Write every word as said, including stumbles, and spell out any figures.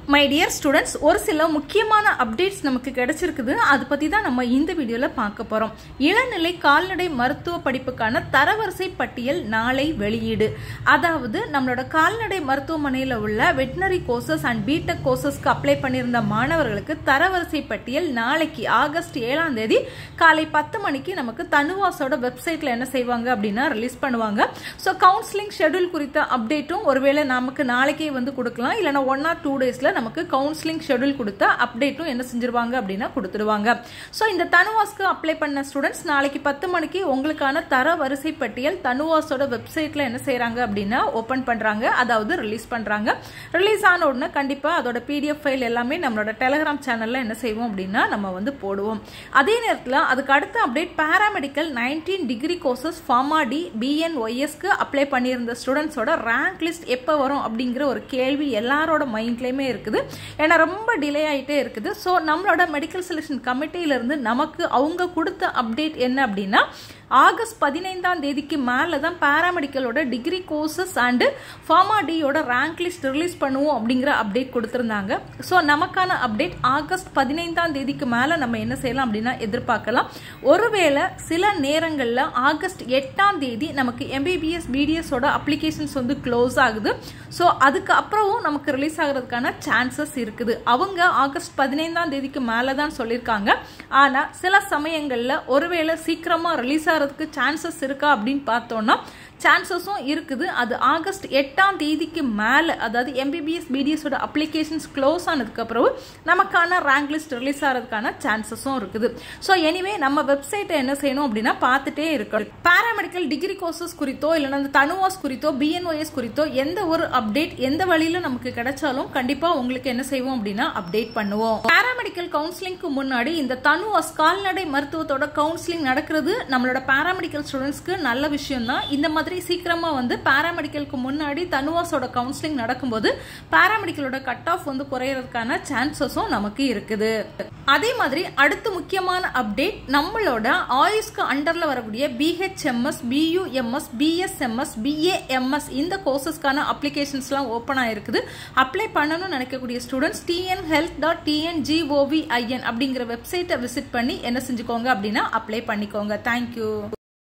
My dear students, ஒரு சில முக்கியமான அப்டேட்ஸ் நமக்கு கிடைச்சிருக்குது. அது பத்தி தான் நம்ம இந்த வீடியோல பார்க்க போறோம். இளநிலை கால்நடை மருத்துவ படிப்புக்கான தரவரிசை பட்டியல் நாளை வெளியீடு. அதாவது நம்மளோட கால்நடை மருத்துவமனையில உள்ள வெட்டினரி கோர்சஸ் அண்ட் பிடெக் கோர்சஸ்க்கு அப்ளை பண்ணியிருந்த மாணவர்களுக்கு தரவரிசை பட்டியல் நாளைக்கு ஆகஸ்ட் ஏழாம் தேதி காலை பத்து மணிக்கு நமக்கு தனுவாஸோட வெப்சைட்ல என்ன செய்வாங்க அப்படின்னா ரிலீஸ் பண்ணுவாங்க. ஸோ கவுன்சிலிங் ஷெட்யூல் குறித்த அப்டேட்டும் ஒருவேளை நமக்கு நாளைக்கே வந்து கொடுக்கலாம், இல்லைன்னா ஒன் ஆர் டூ டேஸ்ல நமக்கு கவுன்சிலிங் ஷெட்யூல் கொடுத்த அப்டேட்டும் என்ன செஞ்சிருவாங்க அப்படின்னா கொடுத்துடுவாங்க. ஸோ இந்த தனுவாஸ்க்கு அப்ளை பண்ண ஸ்டூடெண்ட்ஸ் நாளைக்கு பத்து மணிக்கு உங்களுக்கான தர வரிசை பட்டியல் தனுவாஸோட வெப்சைட்ல என்ன செய்யறாங்க அப்படின்னா ஓபன் பண்றாங்க, அதாவது ரிலீஸ் பண்றாங்க. ரிலீஸ் ஆன உடனே கண்டிப்பா அதோட பிடிஎஃப் ஃபைல் எல்லாமே நம்மளோட டெலிகிராம் சேனல்ல என்ன செய்வோம் அப்படின்னா நம்ம வந்து போடுவோம். அதே நேரத்தில் அதுக்கு அடுத்த update paramedical nineteen degree courses pharma D பிஎன்ஒய்எஸ்க்கு அப்ளை பண்ணியிருந்த ஸ்டூடெண்ட்ஸோட ரேங்க் லிஸ்ட் எப்போ வரும் அப்படிங்கிற ஒரு கேள்வி எல்லாரோட மைண்ட்லயுமே இருக்குது. ஏன்னா ரொம்ப டிலே ஆயிட்டே இருக்குது. ஸோ நம்மளோட மெடிக்கல் செலெக்ஷன் கமிட்டியில இருந்து நமக்கு அவங்க கொடுத்த அப்டேட் என்ன அப்படின்னா ஆகஸ்ட் பதினைந்தாம் தேதிக்கு மேல தான் பாராமெடிக்கலோட டிகிரி கோர்சஸ் அண்ட் ஃபார்மா டியோட ரேங்க் லிஸ்ட் ரிலீஸ் பண்ணுவோம் அப்படிங்கிற அப்டேட் கொடுத்திருந்தாங்க. ஸோ நமக்கான அப்டேட் ஆகஸ்ட் பதினைந்தாம் தேதிக்கு மேல நம்ம என்ன செய்யலாம் அப்படின்னா எதிர்பார்க்கலாம். ஒருவேளை சில நேரங்களில் ஆகஸ்ட் எட்டாம் தேதி நமக்கு எம்பிபிஎஸ் பிடிஎஸோட அப்ளிகேஷன்ஸ் வந்து க்ளோஸ் ஆகுது. ஸோ அதுக்கு அப்புறமும் நமக்கு ரிலீஸ் ஆகிறதுக்கான சான்சஸ் இருக்குது. அவங்க ஆகஸ்ட் பதினைந்தாம் தேதிக்கு மேல தான் சொல்லியிருக்காங்க. ஆனா சில சமயங்கள்ல ஒருவேளை சீக்கிரமா ரிலீஸ் ஆகிறதுக்கு சான்சஸ் இருக்கா அப்படின்னு பார்த்தோம்னா சான்சஸும் இருக்குது. அது ஆகஸ்ட் எட்டாம் தேதிக்கு மேல, அதாவது எம்பிபிஎஸ் பிடிஎஸோட அப்ளிகேஷன்ஸ் க்ளோஸ் ஆனதுக்கு அப்புறம் நமக்கான ரேங்க் லிஸ்ட் ரிலீஸ் ஆகிறதுக்கான சான்சஸும் இருக்குது. ஸோ எனிவே நம்ம வெப்சைட்டை என்ன செய்யணும் அப்படின்னா பார்த்துட்டே இருக்கணும். பாராமெடிக்கல் டிகிரி கோர்சஸ் குறித்தோ இல்லைன்னா அந்த தனுவாஸ் குறித்தோ பிஎன்ஒய்எஸ் குறித்தோ எந்த ஒரு அப்டேட் எந்த வழியில நமக்கு கிடைச்சாலும் கண்டிப்பா உங்களுக்கு என்ன செய்வோம் அப்படின்னா அப்டேட் பண்ணுவோம். பாராமெடிக்கல் கவுன்சிலிங்க்கு முன்னாடி இந்த தனுவாஸ் கால்நடை மருத்துவத்தோட கவுன்சிலிங் நடக்கிறது நம்மளோட பாராமெடிக்கல் ஸ்டூடெண்ட்ஸ்க்கு நல்ல விஷயம் தான். இந்த மாதிரி சீக்கிரமா வந்து பாராமெடிக்கலுக்கு முன்னாடி தனுவாஸோட கவுன்சிலிங் நடக்கும்போது பாராமெடிக்கலோட கட் ஆஃப் வந்து குறையறதுக்கான சான்சஸும் நமக்கு இருக்குது. அதே மாதிரி அடுத்த முக்கியமான அப்டேட், நம்மளோட ஆயுஷ்க்கு அண்டர்ல வரக்கூடிய பிஹெச்எம்எஸ் பியூஎம்எஸ் பிஎஸ்எம்எஸ் பிஏஎம்எஸ் இந்த கோர்சஸ்க்கான அப்ளிகேஷன்ஸ்லாம் ஓப்பன் ஆயிருக்குது. அப்ளை பண்ணணும்னு நினைக்கக்கூடிய students TN health dot TNGOVIN அப்படிங்கிற வெப்சைட்டை விசிட் பண்ணி என்ன செஞ்சுக்கோங்க அப்படின்னா அப்ளை பண்ணிக்கோங்க. தேங்க்யூ.